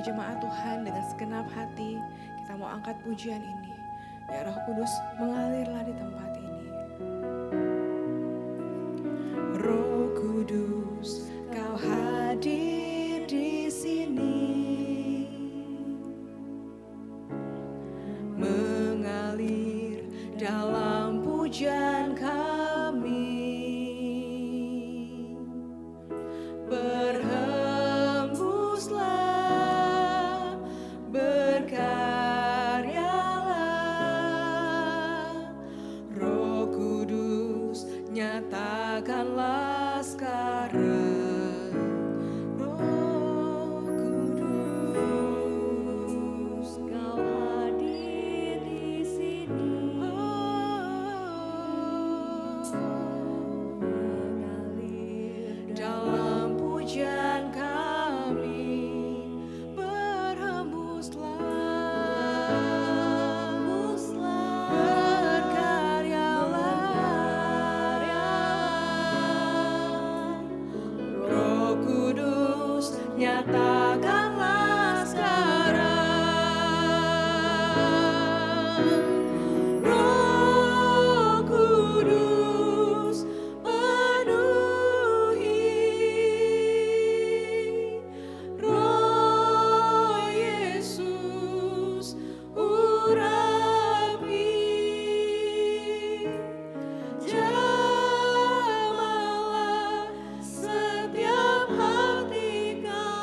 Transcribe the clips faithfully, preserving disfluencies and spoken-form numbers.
jemaat Tuhan dengan segenap hati kita mau angkat pujian ini. Ya Roh Kudus, mengalirlah di tempat ini. Roh Kudus, Kau hadir di sini, mengalir dalam pujian kami, berhembuslah, berkaryalah, Roh Kudus nyatakanlah sekarang. Nyatakanlah sekarang, Roh Kudus penuhi, Roh Yesus urapi, jamalah setiap hati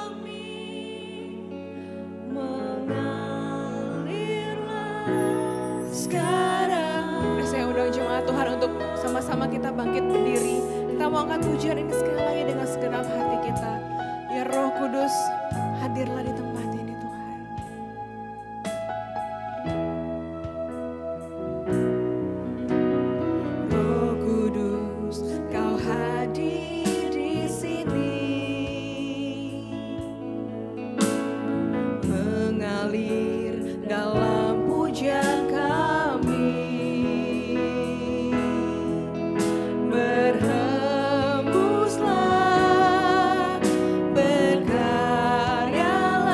sekarang. Saya undang jemaat Tuhan untuk sama-sama kita bangkit berdiri. Kita mau angkat pujian ini sekali lagi dengan segenap hati kita. Ya Roh Kudus, hadirlah di tempat ini Tuhan. Roh Kudus, Kau hadir di sini, mengalir dalam pujian kami, berhembuslah, berkaryalah,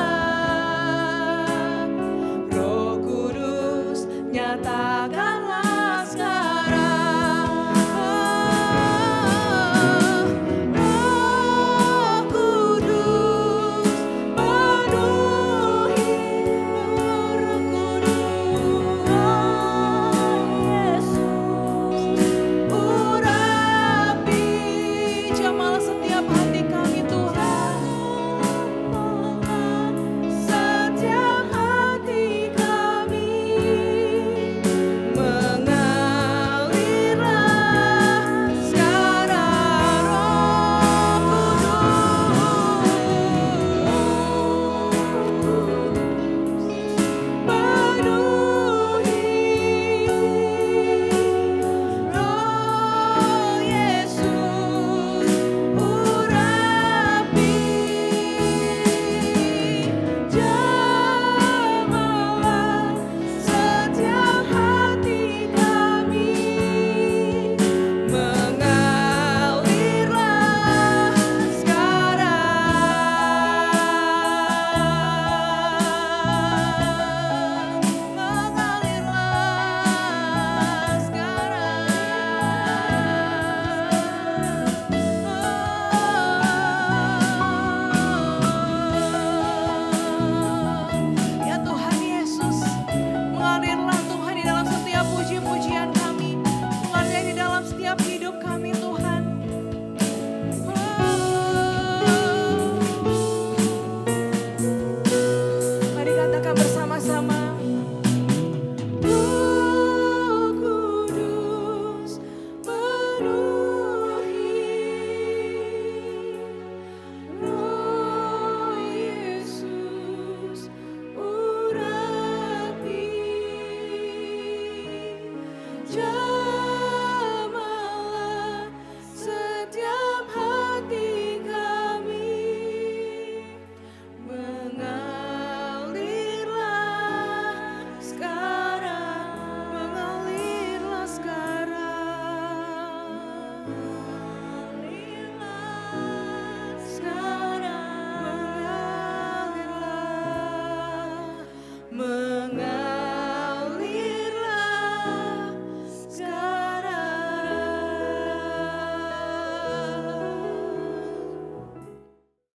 mengasihi